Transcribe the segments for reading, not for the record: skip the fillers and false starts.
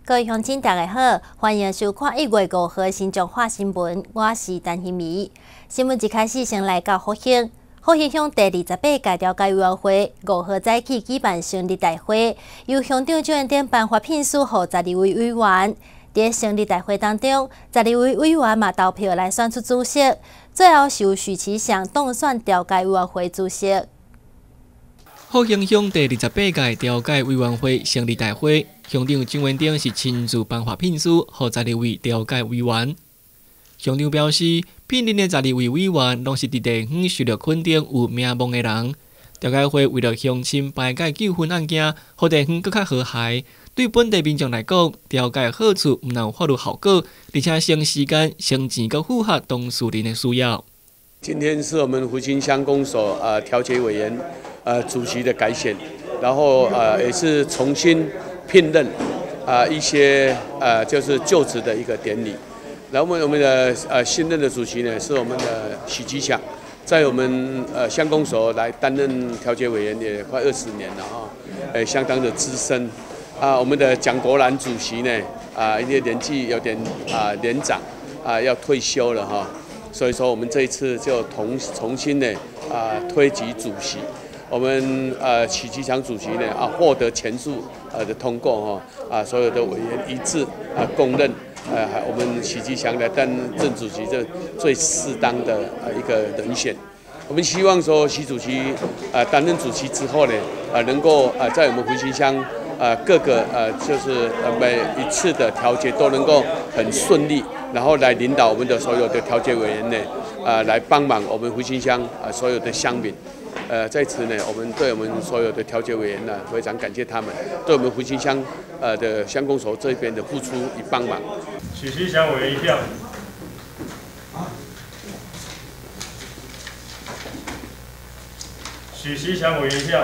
各位乡亲大家好，欢迎收看1月5号新中华新闻，我是陈欣怡。新闻一开始先来到福兴乡第28届调解委员会5号早起举办成立大会，由乡长蒋元鼎颁发聘书予12位委员。在成立大会当中，12位委员嘛投票来选出主席，最后是由许其祥当选调解委员会主席。 福兴乡第28届调解委员会成立大会，乡长蒋元鼎是亲自颁发聘书予12位调解委员。乡长表示，聘任的12位委员拢是伫地方受到肯定有名望的人。调解会为了乡亲排解纠纷案件，互地方更较和谐。对本地民众来讲，调解好处毋但有法律效果，而且省时间、省钱，佮符合当事人的需要。 今天是我们福兴乡公所调解委员主席的改选，然后也是重新聘任一些就是就职的一个典礼。然后我们的新任的主席呢是我们的许其祥，在我们乡公所来担任调解委员也快20年了哈，相当的资深。我们的蒋国兰主席呢因为年纪有点年长要退休了哈，所以说我们这一次就重新呢推举主席。我们许其祥主席呢获得全数的通过哈所有的委员一致公认我们许其祥来担任主席这最适当的一个人选。我们希望说许主席担任主席之后呢能够在我们福兴乡各个就是每一次的调解都能够很顺利，然后来领导我们的所有的调解委员呢来帮忙我们福兴乡所有的乡民。在此呢，我们对我们所有的调解委员呢非常感谢他们对我们福兴乡的乡公所这边的付出与帮忙。 许其祥委员1票。许其祥委员1票。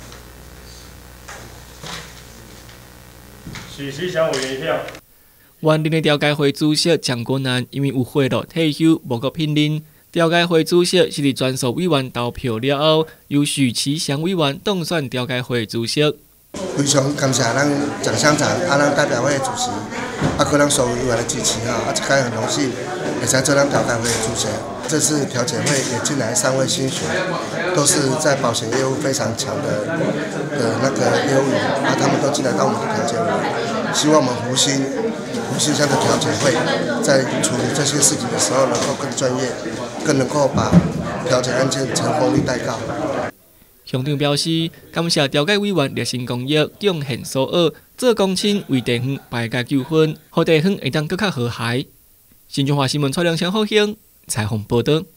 许其祥委员1票。 原任的调解会主席蒋国南因为有贿赂退休，无搁聘任。调解会主席是伫全数委员投票了后，由许其祥委员当选调解会主席。 非常感谢咱蒋乡长咱代表会的主席，佮咱所有委员的支持这次很荣幸会使做咱调解会的主席。这次调解会也进来3位新血，都是在保险业务非常强的那个业务员他们都进来到我们的调解会，希望我们福兴乡的调解会在处理这些事情的时候能够更专业，更能够把调解案件成功率带高。 乡长表示，感谢调解委员热心公益，贡献所学，做公亲为地方排解纠纷，互地方会当更较和谐。新中华新闻采访向福兴采访报道。